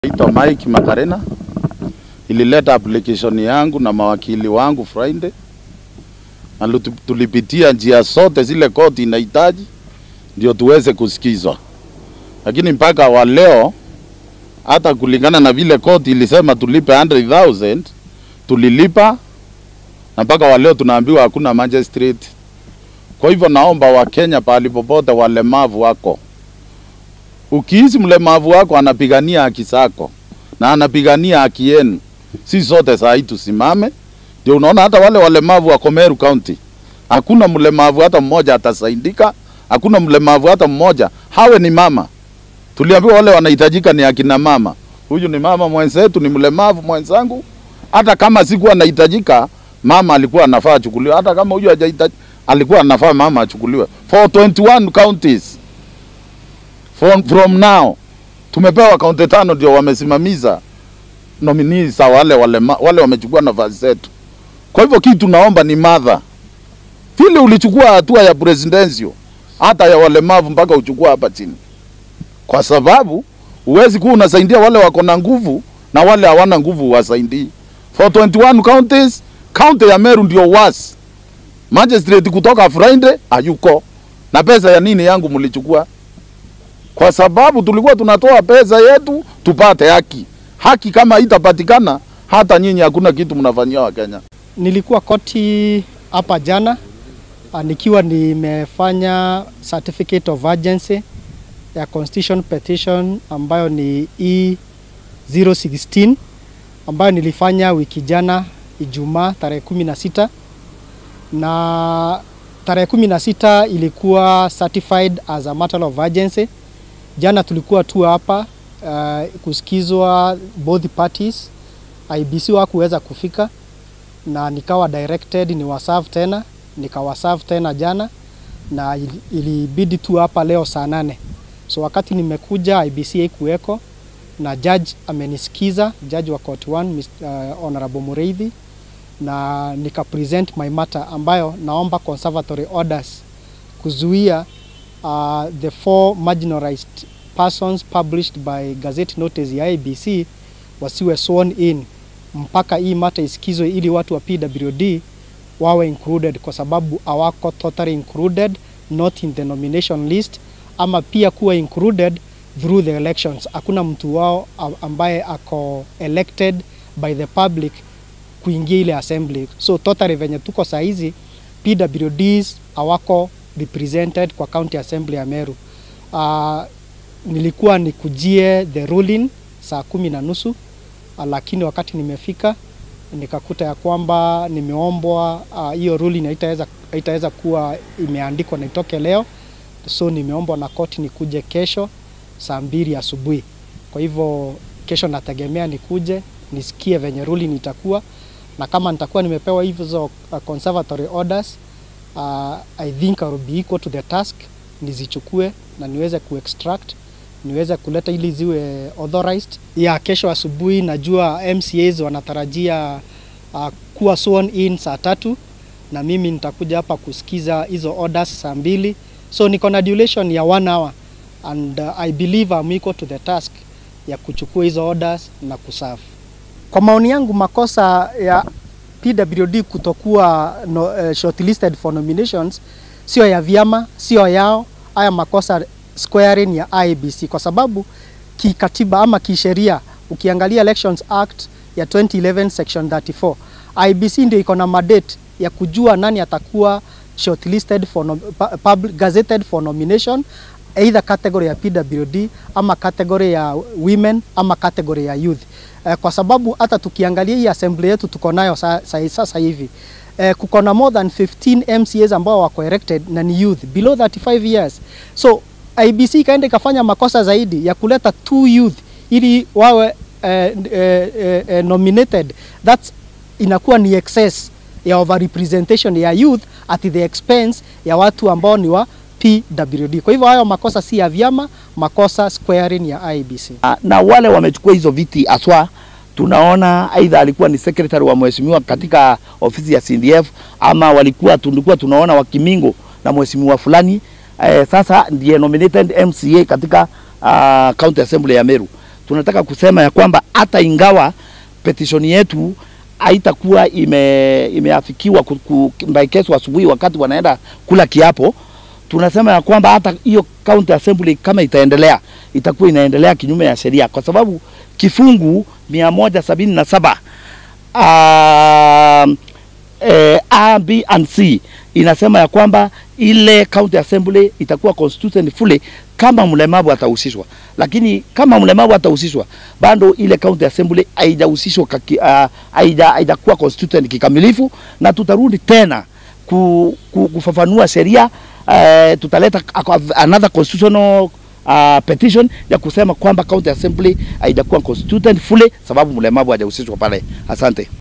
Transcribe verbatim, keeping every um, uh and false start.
Naitwa Mike Makarina. Ilileta application yangu na mawakili wangu Friday. Na tulipitia njia zote zile koti inahitaji ndio tuweze kusikizwa. Lakini mpaka wa leo hata kulingana na vile koti ilisema tulipe one hundred thousand tulilipa, na mpaka wa leo tunaambiwa hakuna magistrate. Kwa hivyo naomba wa Kenya pahali popote walemavu wako, ukiishi mlemavu wako anapigania haki zako na anapigania haki yenu, si sote saa hii tusimame. Ndio unaona hata wale walemavu wa Meru County hakuna mlemavu hata mmoja atasaidika, hakuna mlemavu hata mmoja. Hawe ni mama, tuliambiwa wale wanahitajika ni akina mama. Huyu ni mama mwenzetu, ni mlemavu mwenzangu. Hata kama sikuwa anahitajika, mama alikuwa anafaa achukuliwe. Hata kama huyu hajahitajika, alikuwa anafaa mama achukuliwe. For twenty-one counties from, from now tumepewa kaunti tano ndio wamesimamiza nominees za wale wale wale wamechukua nafasi zetu. Kwa hivyo kitu naomba ni mother, vile ulichukua hatua ya presidential hata ya walemavu mpaka uchukua hapa chini, kwa sababu uwezi kuwa unasaidia wale wako na nguvu na wale hawana nguvu wasaidii. For twenty-one counties, county ya Meru ndio was magistrate kutoka Friday hayuko, na pesa ya nini yangu mlichukua? Kwa sababu tulikuwa tunatoa pesa yetu tupate haki. Haki kama itapatikana, hata nyinyi hakuna kitu mnafanyia wa Kenya. Nilikuwa koti hapa jana nikiwa nimefanya certificate of urgency ya constitution petition ambayo ni E zero one six ambayo nilifanya wiki jana Ijumaa tarehe kumi na sita, na tarehe kumi na sita ilikuwa certified as a matter of urgency. Jana tulikuwa tu hapa uh, kusikizwa both parties. I B C hawakuweza kufika na nikawa directed ni waserve tena, nikawaserve tena jana, na ilibidi tu hapa leo saa nane. So wakati nimekuja I B C haikuweko, na judge amenisikiza, judge wa court one uh, Honorable Mureithi, na nika present my matter ambayo naomba conservatory orders kuzuia uh, the four marginalized persons published by gazette notice ya I B C wasiwe sworn in mpaka hii matter isikizwe, ili watu wa P W D wawe included, kwa sababu hawako totally included, not in the nomination list, ama pia kuwa included through the elections. Hakuna mtu wao ambaye ako elected by the public kuingia ile assembly. So totally venye tuko saa hizi P W Ds hawako represented kwa county assembly ya Meru. Uh, nilikuwa nikujie the ruling saa kumi na nusu, uh, lakini wakati nimefika nikakuta ya kwamba nimeombwa hiyo uh, ruling haitaweza haitaweza kuwa imeandikwa na itoke leo. So nimeombwa na koti nikuje kesho saa mbili asubuhi. Kwa hivyo kesho nategemea nikuje nisikie venye ruling itakuwa, na kama nitakuwa nimepewa hizo uh, conservatory orders, uh, I think I will be equal to the task, nizichukue na niweze ku-extract, niweze kuleta ili ziwe authorized. Ya kesho asubuhi najua M C As wanatarajia uh, kuwa sworn in saa tatu, na mimi nitakuja hapa kusikiza hizo orders saa mbili. So niko na duration ya one hour, and uh, I believe I'm equal to the task ya kuchukua hizo orders na kuserve. Kwa maoni yangu makosa ya P W D kutokuwa no, uh, shortlisted for nominations sio ya vyama, sio yao. Haya makosa squaring ya I B C, kwa sababu kikatiba ama kisheria ukiangalia Elections Act ya twenty eleven section thirty-four, I B C ndio iko na mandate ya kujua nani atakuwa shortlisted for no, public gazetted for nomination, either category ya P W D ama category ya women ama category ya youth. Uh, kwa sababu hata tukiangalia hii assembly yetu tuko nayo sasa sasa hivi uh, kuko na more than fifteen M C As ambao wako elected na ni youth below thirty-five years. So I B C kaenda ikafanya makosa zaidi ya kuleta two youth ili wawe uh, uh, uh, nominated. That's inakuwa ni excess ya overrepresentation ya youth at the expense ya watu ambao ni wa P W D. Kwa hivyo hayo makosa si ya vyama, makosa squaring ya I B C. Na wale wamechukua hizo viti aswa, tunaona aidha alikuwa ni secretary wa mheshimiwa katika ofisi ya C D F, ama walikuwa tulikuwa tunaona wakimingo na mheshimiwa fulani. Eh, sasa ndiye nominated M C A katika uh, county assembly ya Meru. tunataka kusema ya kwamba hata ingawa petition yetu haitakuwa ime imeafikiwa by kesho asubuhi wakati wanaenda kula kiapo, tunasema ya kwamba hata hiyo county assembly kama itaendelea itakuwa inaendelea kinyume ya sheria, kwa sababu kifungu mia moja sabini na saba uh, eh, A, B and C inasema ya kwamba ile county assembly itakuwa constituted fully kama mlemavu atahusishwa. Lakini kama mlemavu atahusishwa, bado ile county assembly haijahusishwa, haija haijakuwa constituted kikamilifu, na tutarudi tena ku, ku, kufafanua sheria. Uh, tutaleta another constitutional uh, petition ya kusema kwamba county assembly haijakuwa constituted fully sababu mlemavu hajahusishwa pale. Asante.